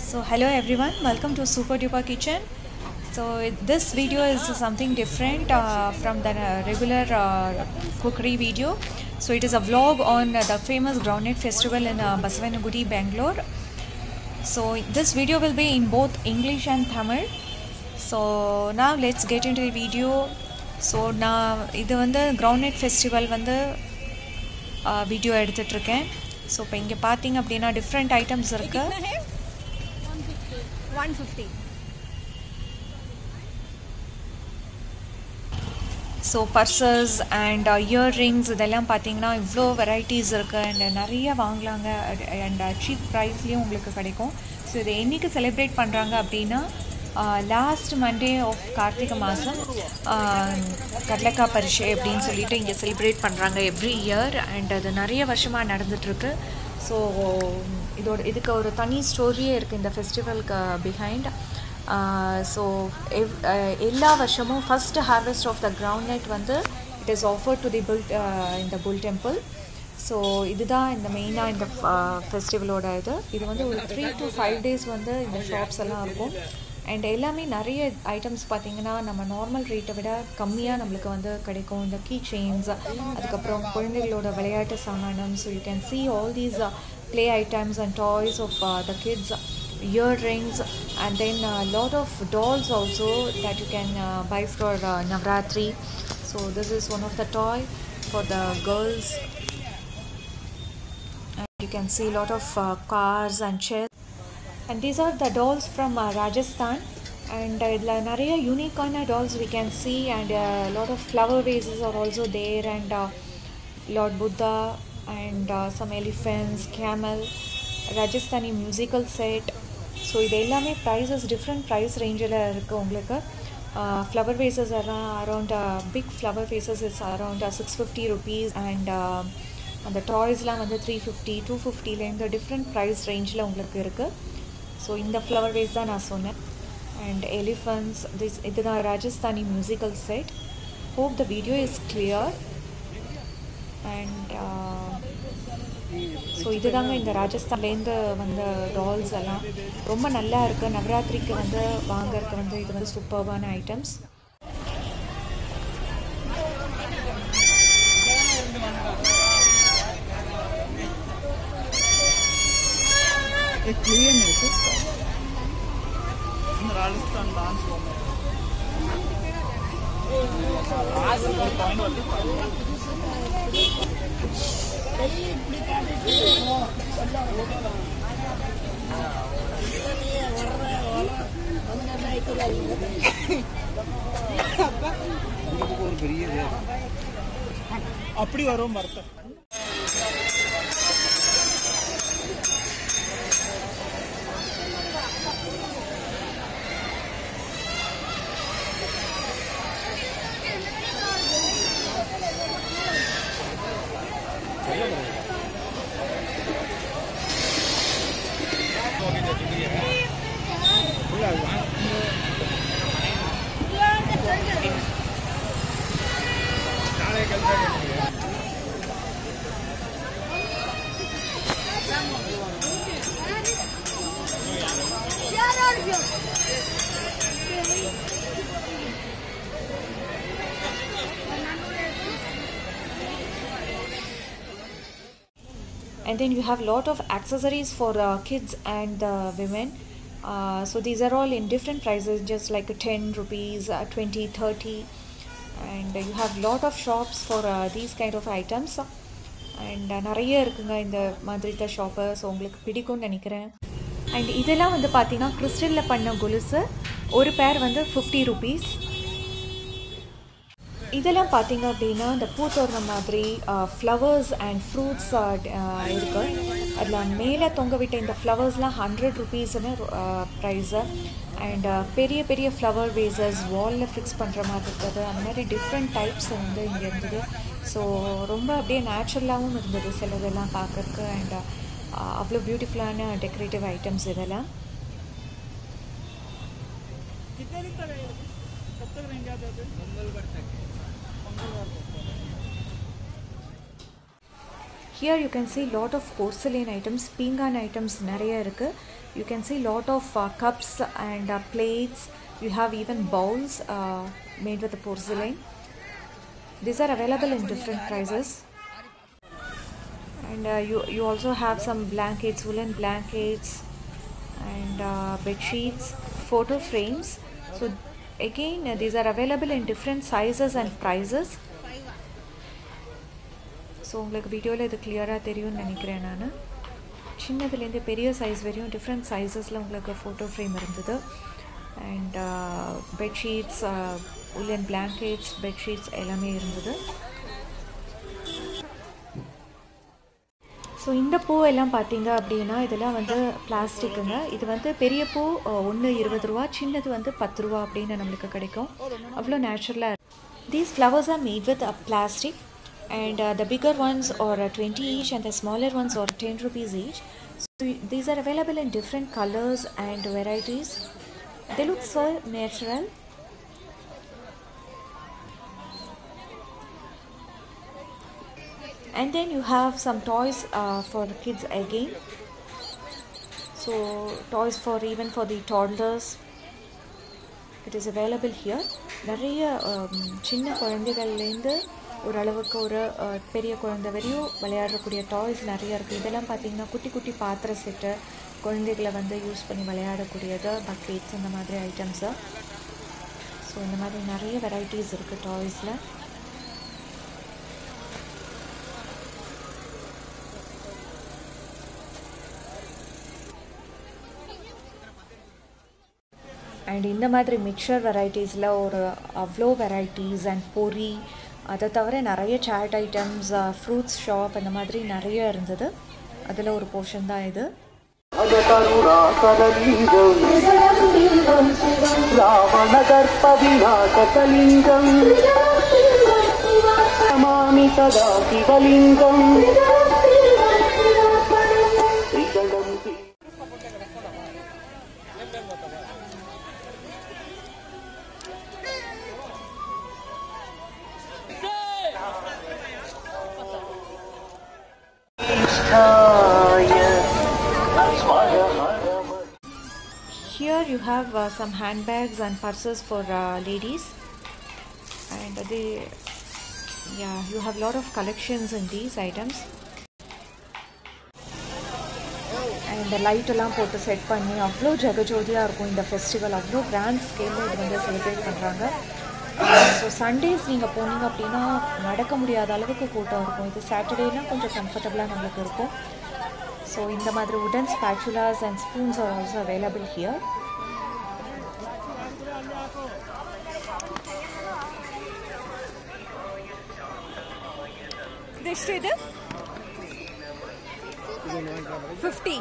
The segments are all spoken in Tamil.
So hello everyone, welcome to Super Duper Kitchen. So this video is something different from the regular cookery video. So it is a vlog on the famous Groundnut festival in Basavanagudi, Bangalore. So this video will be in both English and Tamil. So now let's get into the video. So now this is the Groundnut festival video எடுத்துட்டிருக்கேன். So இப்போ இங்க பாத்தீங்க அப்படினா different items இருக்கு. 150. So purses and earrings இதெல்லாம் பாத்தீங்கன்னா இவ்ளோ varieties இருக்கு and நிறைய வாங்கலாங்க and cheap priceலயே உங்களுக்கு கிடைக்கும். So இதை என்னைக்கு celebrate பண்றாங்க அப்படினா last Monday of கார்த்திகை மாசம் Kadalekai Parishae அப்படினு சொல்லிட்டு இங்க celebrate பண்றாங்க every year and அது நிறைய வருஷமா நடந்துட்டு இருக்கு. So இதுக்கு ஒரு தனி ஸ்டோரியே இருக்கு இந்த ஃபெஸ்டிவலுக்கு behind. So எல்லா வருஷமும் first harvest of the groundnut it is offered to the bull in the bull temple. So இதுதான் இந்த மெயினா இந்த ஃபெஸ்டிவலோட இது ஒரு 3 to 5 days இந்த ஷாப்ஸ் எல்லாம் இருக்கும் and எல்லாமே நிறைய ஐட்டம்ஸ் பாத்தீங்கன்னா நம்ம நார்மல் ரேட்டை விட கம்மியா நமக்கு கிடைக்கும். இந்த கீ செயின்ஸ், அதுக்கு அப்புறம் குழந்தைகளோட விளையாட்டு சாமானம். So you can see all these play items and toys of the kids, earrings, and then a lot of dolls also that you can buy for Navratri. So this is one of the toy for the girls, and you can see a lot of cars and chairs. And these are the dolls from Rajasthan, and nariya unique dolls we can see, and a lot of flower vases are also there, and Lord Buddha and some elephants, camel, Rajasthani musical set. So idu ellame prices different price range la irukku ungalku. Flower vases are around big flower vases is around 650 rupees, and the toys la 350 250 la inda different price range la ungalku irukku. So in the flower vase da na sonna, and elephants, this is a Rajasthani musical set. Hope the video is clear. And so இதுதாங்க இந்த ராஜஸ்தான்ல இருந்து வந்த டால்ஸ் எல்லாம் ரொம்ப நல்லா இருக்கு. நவராத்திரிக்கு வாங்கறதுக்கு இது சூப்பர்பான ஐட்டம்ஸ். एक क्लियर नहीं तो राजस्थान डांस அப்படி வரும் மரத்தை. And then you have lot of accessories for kids and women. So these are all in different prices, just like 10 rupees, 20, 30, and you have lot of shops for these kind of items. And நிறைய இருக்குங்க இந்த மாதிரி ஷாப்ஸ், உங்களுக்கு பிடிக்கும்னு நினைக்கிறேன். And இதெல்லாம் பாத்தீங்கன்னா கிறிஸ்டல்ல பண்ண கொலுசு, ஒரு பேர் 50 rupees. இதெல்லாம் பாத்தீங்க அப்படின்னா இந்த பூத்தோரண மாதிரி ஃப்ளவர்ஸ் அண்ட் ஃப்ரூட்ஸ் இருக்கு. அதில் மேலே தொங்க விட்ட இந்த ஃப்ளவர்ஸ்லாம் 100 rupeesன்னு ப்ரைஸு. அண்ட் பெரிய பெரிய ஃப்ளவர் வேசஸ் வாலில் ஃபிக்ஸ் பண்ணுற மாதிரி இருக்குது. அந்த மாதிரி டிஃப்ரெண்ட் டைப்ஸ் இங்கே இருந்தது. ஸோ ரொம்ப அப்படியே நேச்சுரலாகவும் இருந்தது சிலதெல்லாம் பார்க்கறதுக்கு. அண்ட் அவ்வளோ பியூட்டிஃபுல்லான டெக்கரேட்டிவ் ஐட்டம்ஸ் இதெல்லாம். Here you can see lot of porcelain items, pingan items நிறைய இருக்கு. You can see lot of cups and plates. You have even bowls made with the porcelain. These are available in different prices. And you also have some blankets, woolen blankets and bed sheets, photo frames. So again these are available in different sizes and prices. So உங்களுக்கு வீடியோவில் இது கிளியராக தெரியும்னு நினைக்கிறேன். நான் சின்னதுலேருந்து பெரிய சைஸ் வரையும் டிஃப்ரெண்ட் சைஸஸில் உங்களுக்கு ஃபோட்டோ ஃப்ரேம் இருந்தது. And bedsheets, woollen blankets, bedsheets எல்லாமே இருந்தது. ஸோ இந்த பூ எல்லாம் பார்த்தீங்க அப்படின்னா இதெல்லாம் வந்து பிளாஸ்டிக்குங்க. இது வந்து பெரிய பூ ஒன்று 20 ரூபா, சின்னது வந்து 10 ரூபா அப்படின்னு நம்மளுக்கு கிடைக்கும். அவ்வளோ நேச்சுரலாக. These flowers are made with plastic, and the bigger ones are 20 each and the smaller ones are 10 rupees each. So these are available in different colors and varieties. They look so natural. And then you have some toys for the kids again. So toys for even for the toddlers, it is available here. நிறைய சின்ன குழந்தைகள்லேருந்து ஓரளவுக்கு ஒரு பெரிய குழந்தை வரையும் விளையாடக்கூடிய டாய்ஸ் நிறைய இருக்குது. இதெல்லாம் பார்த்திங்கன்னா குட்டி குட்டி பாத்திர செட்டு, குழந்தைகளை வந்து யூஸ் பண்ணி விளையாடக்கூடியது, பக்கெட்ஸ், இந்த மாதிரி ஐட்டம்ஸு. ஸோ இந்த மாதிரி நிறைய வெரைட்டிஸ் இருக்குது டாய்ஸில். அண்ட் இந்த மாதிரி மிக்சர் வெரைட்டிஸில் ஒரு அவ்வளோ வெரைட்டிஸ் அண்ட் பொரி, அதை தவிர நிறைய சாட் ஐட்டம்ஸ், ஃப்ரூட்ஸ் ஷாப், அந்த மாதிரி நிறைய இருந்தது. அதில் ஒரு போர்ஷன் தான் இது. Here you have some handbags and purses for ladies, and you have a lot of collections in these items. And the light எல்லாம் போட்டு செட் பண்ணி அவ்வளோ ஜெகஜோதியாக இருக்கும் இந்த ஃபெஸ்டிவல். அவ்வளோ கிராண்ட் ஸ்கேலில் இது வந்து செலிப்ரேட் பண்ணுறாங்க. ஸோ சண்டேஸ் நீங்கள் போனீங்க அப்படின்னா நடக்க முடியாத அளவுக்கு கூட்டம் இருக்கும். இது சாட்டர்டேனா கொஞ்சம் கம்ஃபர்டபுளாக நம்மளுக்கு இருக்கும். ஸோ இந்த மாதிரி உடன் spatulas and spoons are also available here. ಎಷ್ಟು ಇದು? 50.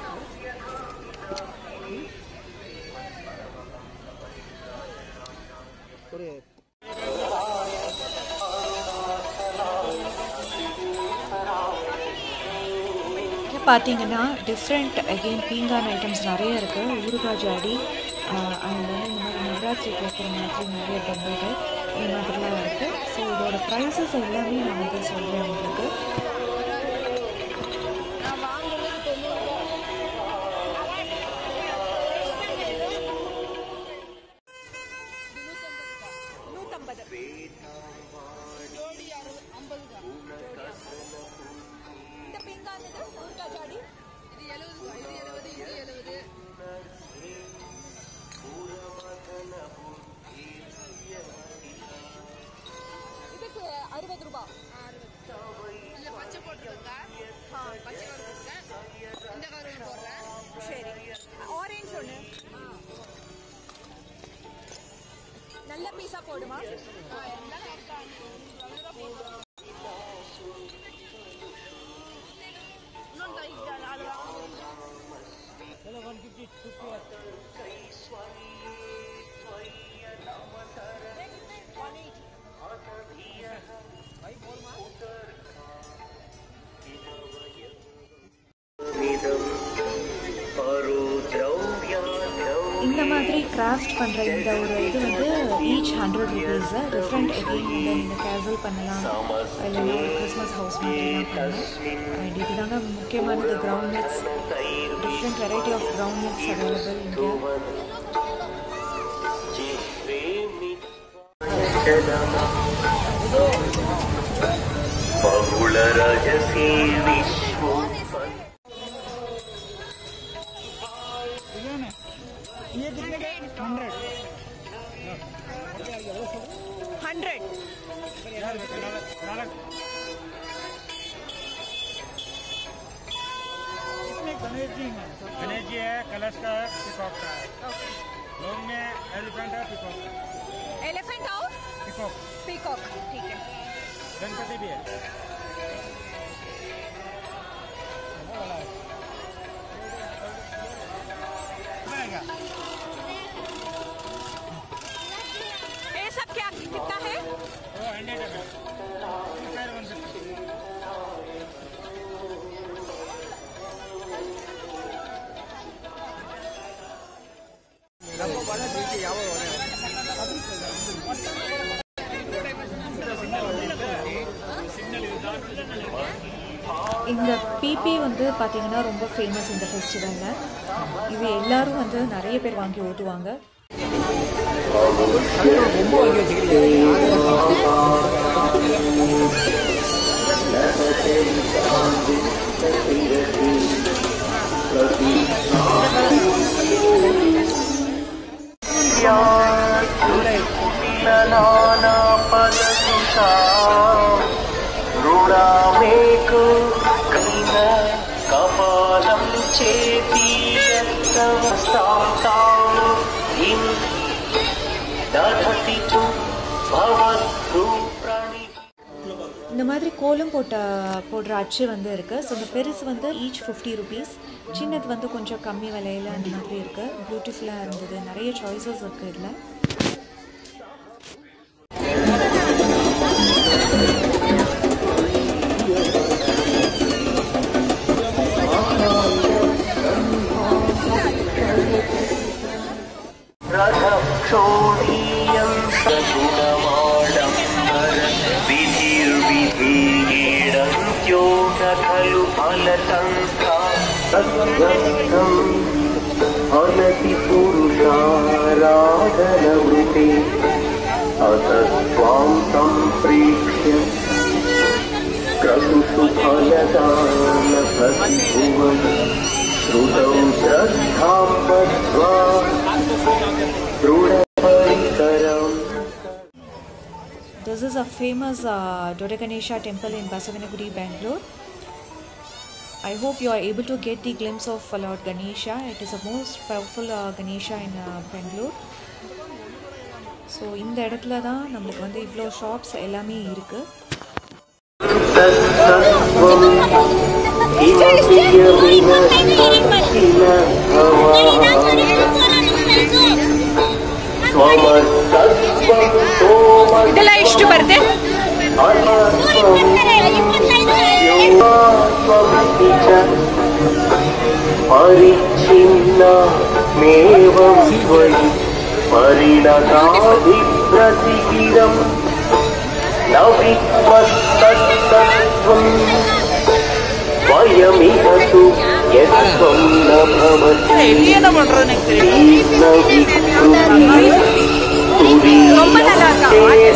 பார்த்தீங்கன்னா டிஃப்ரெண்ட் அகெயின் பீங்கான் ஐட்டம்ஸ் நிறைய இருக்குது. ஊறுகாய் ஜாடி அண்ட் வந்து இந்த மாதிரி நவராத்திரிக்கு வைக்கிற மாதிரி நிறைய பொம்மைகள் இந்த மாதிரிலாம் இருக்குது. ஸோ இதோட ப்ரைஸஸ் எல்லாமே நான் வந்து சொல்கிறேன் உங்களுக்கு. நல்ல பீஸா போடுமா? இந்த மாதிரி கிராஃப்ட் பண்ணுற இந்த ஒரு இது வந்து ஈச் 100 rupees. டிஃப்ரெண்ட் எகெயின் வந்து நீங்கள் கேசல் பண்ணலாம், இல்லைன்னா ஒரு கிறிஸ்மஸ் ஹவுஸ் மாதிரிலாம் பண்ணலாம். அண்ட் இதுதாங்க முக்கியமானது, ground nuts different variety of groundnuts available in here. ये कितने का 100 इसमें गणेश जी है, कलश का है, पिकॉक का है। लोग में एलिफेंट है, पिकॉक एलिफेंट और पिकॉक पीकॉक, ठीक है। गणपति भी है। ये सब क्या कितना है? वो 100 है। இந்த பிபி வந்து பார்த்தீங்கன்னா ரொம்ப ஃபேமஸ் இந்த ஃபெஸ்டிவலில். இது எல்லாரும் வந்து நிறைய பேர் வாங்கி ஓட்டுவாங்க. இந்த மாதிரி கோலம் போடுற அச்சு வந்து இருக்குது. ஸோ இந்த பெருசு வந்து ஈச் 50 rupees, சின்னது வந்து கொஞ்சம் கம்மி விலையில் அந்த மாதிரி இருக்குது. பியூட்டிஃபுல்லாக இருந்தது. நிறைய சாய்ஸஸ் இருக்குது இதில். This is a famous Kadalekai temple in Basavanagudi, Bangalore. I hope you are able to get the glimpse of Lord Ganesha. It is the most powerful Ganesha in Bangalore. So இந்த இடத்துல தான் நமக்கு வந்து இவ்வளோ ஷாப்ஸ் எல்லாமே இருக்கு. இதெல்லாம் ಎಷ್ಟು ಬರುತ್ತೆ? என்ன பண்றது எனக்கு ரொம்ப நல்லா இருக்கா?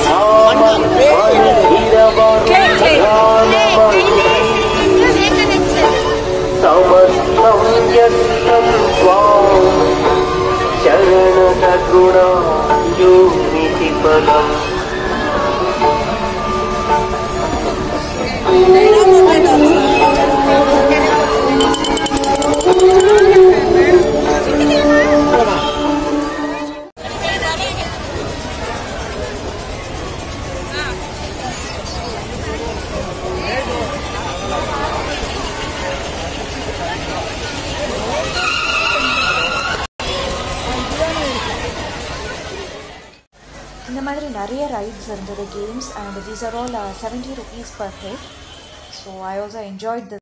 இந்த மாதிரி நிறைய ரைட்ஸ் இருந்தது, games, and these are all 70 rupees per head. So I also enjoyed this.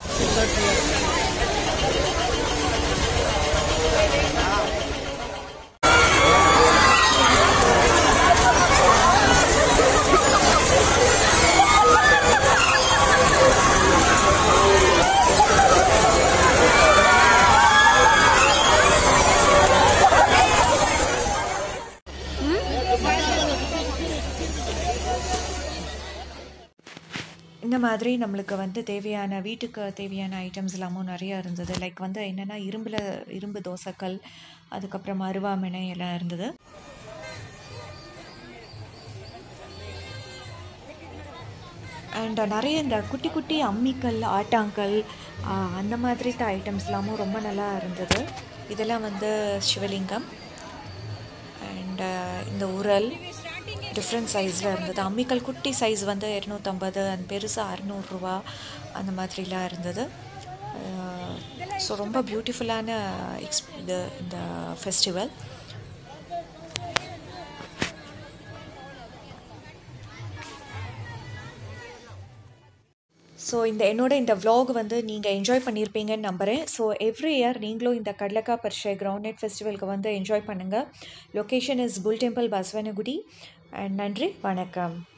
இந்த மாதிரி நம்மளுக்கு வந்து தேவையான வீட்டுக்கு தேவையான ஐட்டம்ஸ் எல்லாமும் நிறையா இருந்தது. லைக் வந்து என்னென்னா இரும்பு தோசைக்கல், அதுக்கப்புறம் அருவாமனை எல்லாம் இருந்தது. அண்ட் நிறைய இந்த குட்டி குட்டி அம்மிக்கல், ஆட்டாங்கல், அந்த மாதிரி ஐட்டம்ஸ்லாமும் ரொம்ப நல்லா இருந்தது. இதெல்லாம் வந்து சிவலிங்கம். அண்ட் இந்த உரல் டிஃப்ரெண்ட் சைஸில் இருந்தது. அம்மிக்கல் குட்டி சைஸ் வந்து 250, அந்த பெருசு 600 ரூபா அந்த மாதிரிலாம் இருந்தது. ஸோ ரொம்ப பியூட்டிஃபுல்லான இந்த ஃபெஸ்டிவல். ஸோ என்னோட இந்த vlog வந்து நீங்கள் என்ஜாய் பண்ணியிருப்பீங்கன்னு நம்புகிறேன். ஸோ எவ்ரி இயர் நீங்களும் இந்த கடலக்காய் பரிஷை கிரவுண்ட்நட் ஃபெஸ்டிவலுக்கு வந்து என்ஜாய் பண்ணுங்கள். Location is bull temple, Basavanagudi. And நன்றி, வணக்கம்.